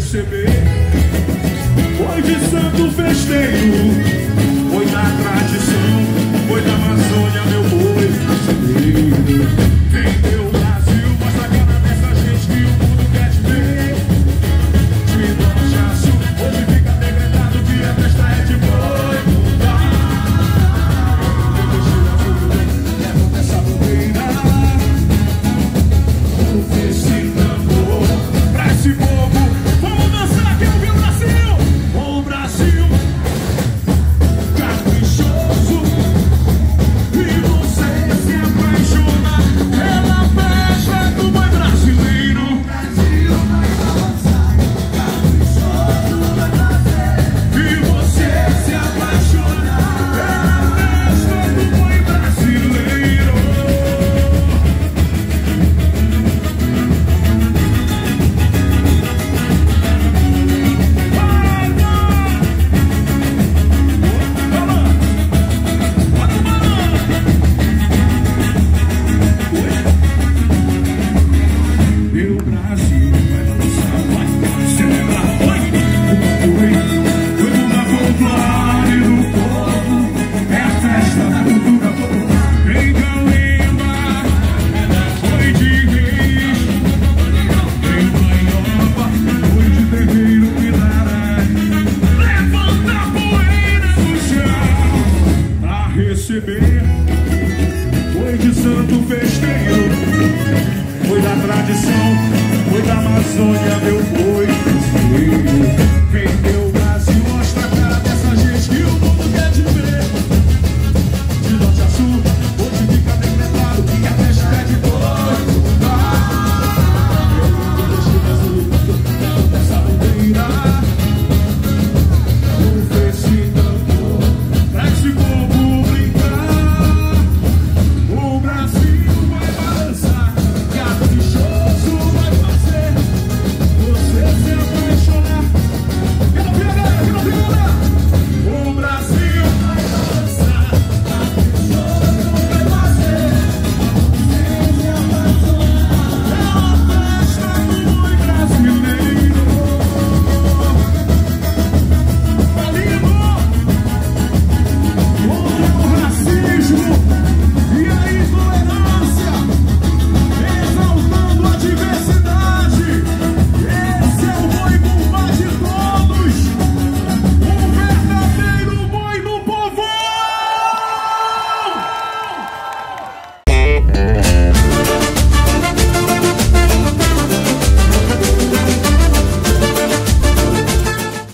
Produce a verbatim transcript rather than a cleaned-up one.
receber. Foi de santo festeiro, foi da tradição, foi da Amazônia, meu boi brasileiro. Vem meu Brasil, mostra a cara dessa gente que o mundo quer te ver. De Caprichoso, hoje fica decretado que a festa é de boi. Leva essa bandeira, esse tambor pra esse povo. Vamos dançar aqui, Boi Brasileiro. Boi Brasil, caprichoso, e você se apaixona pela festa do Boi Brasileiro. Brasil vai avançar, caprichoso vai fazer, e você se apaixona pela festa do Boi Brasileiro. Meu Brasil vai dançar, vai celebrar, vai o boi, o do folclore do povo, é a festa da cultura popular. Vem Galemba, boi de reis, vem Banhoba, boi de terreiro Piraré. Levanta a poeira no chão pra receber. Foi de santo festeiro, foi da tradição, foi da Amazônia, meu boi brasileiro.